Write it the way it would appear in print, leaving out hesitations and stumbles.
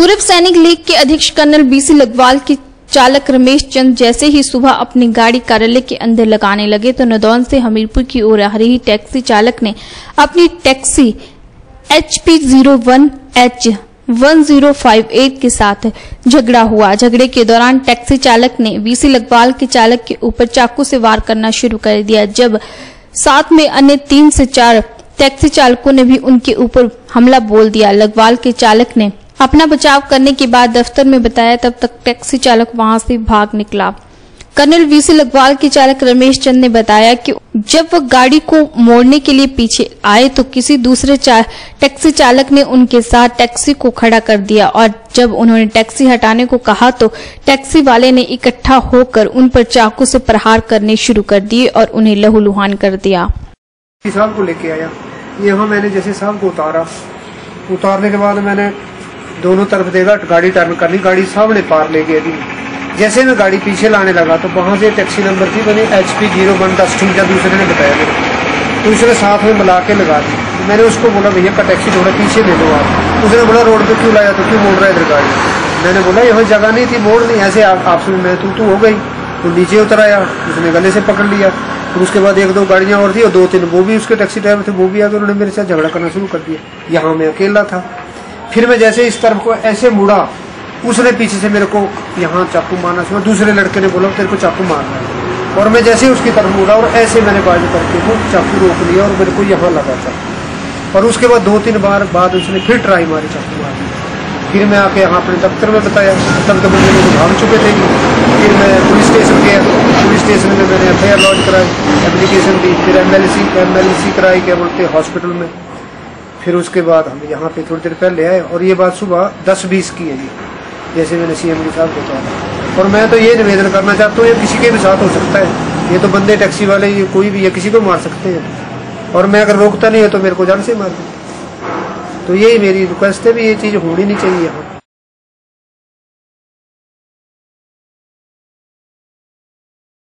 पूर्व सैनिक लीग के अध्यक्ष कर्नल बीसी लखवाल के चालक रमेश चंद जैसे ही सुबह अपनी गाड़ी कार्यालय के अंदर लगाने लगे तो नदौन से हमीरपुर की ओर आ रही टैक्सी चालक ने अपनी टैक्सी HP01H1058 के साथ झगड़ा हुआ। झगड़े के दौरान टैक्सी चालक ने बीसी लखवाल के चालक के ऊपर चाकू से वार करना शुरू कर दिया, जब साथ में अन्य 3 से 4 टैक्सी चालकों ने भी उनके ऊपर हमला बोल दिया। लखवाल के चालक ने अपना बचाव करने के बाद दफ्तर में बताया, तब तक टैक्सी चालक वहां से भाग निकला। कर्नल बीसी लखवाल के चालक रमेश चंद ने बताया कि जब वह गाड़ी को मोड़ने के लिए पीछे आए तो किसी दूसरे टैक्सी चालक ने उनके साथ टैक्सी को खड़ा कर दिया और जब उन्होंने टैक्सी हटाने को कहा तो टैक्सी वाले ने इकट्ठा होकर उन पर चाकू से प्रहार करने शुरू कर दिए और उन्हें लहूलुहान कर दिया। साहब को लेके आया, यहाँ मैंने जैसे साहब को उतारने के बाद मैंने दोनों तरफ देखा, गाड़ी टर्न करनी, गाड़ी सामने पार ले गई। जैसे मैं गाड़ी पीछे लाने लगा तो वहां से टैक्सी नंबर थी बनी HP0110 दूसरे ने बताया मेरे, दूसरे साथ में मिला के लगा दी। तो मैंने उसको बोला भैया का टैक्सी थोड़ा पीछे ले लो आप। उसने बोला रोड पे क्यों लाया, तो क्यों मोड़ रहा है इधर गाड़ी। मैंने बोला यहाँ जगह नहीं थी, मोड़ नहीं, ऐसे आपस में मैं तू हो गई। तो नीचे उतर आया, उसने गले से पकड़ लिया। फिर उसके बाद 1-2 गाड़ियां और थी और 2-3 वो भी उसके टैक्सी ड्राइवर थे, वो भी आगे उन्होंने मेरे साथ झगड़ा करना शुरू कर दिया। यहाँ मैं अकेला था। फिर मैं जैसे इस तरफ को ऐसे मुड़ा, उसने पीछे से मेरे को यहाँ चाकू मारना शुरू। दूसरे लड़के ने बोला तेरे को चाकू मारना है, और मैं जैसे उसकी तरफ मुड़ा और ऐसे मैंने बाजू करके वो चाकू रोक लिया और मेरे को यहाँ लगा था। और उसके बाद 2-3 बार बाद उसने फिर ट्राई मारी चाकू मारने। फिर मैं आके यहाँ अपने दफ्तर में बताया, तब तक मुझे लोग भाग चुके थे। फिर मैं पुलिस स्टेशन गया, पुलिस स्टेशन में मैंने FIR लॉन्च कराई, एप्लीकेशन दी। फिर MLC कराई, क्या बोलते हॉस्पिटल में। फिर उसके बाद हम यहाँ पे थोड़ी देर पहले आए और ये बात सुबह 10:20 की है जी, जैसे मैंने CM साहब को कहा। और मैं तो ये निवेदन करना चाहता हूँ, ये किसी के भी साथ हो सकता है। ये तो बंदे टैक्सी वाले, ये कोई भी, ये किसी को मार सकते हैं। और मैं अगर रोकता नहीं है तो मेरे को जान से मार दे। तो यही मेरी रिक्वेस्ट है भी, ये चीज़ होनी नहीं चाहिए यहाँ।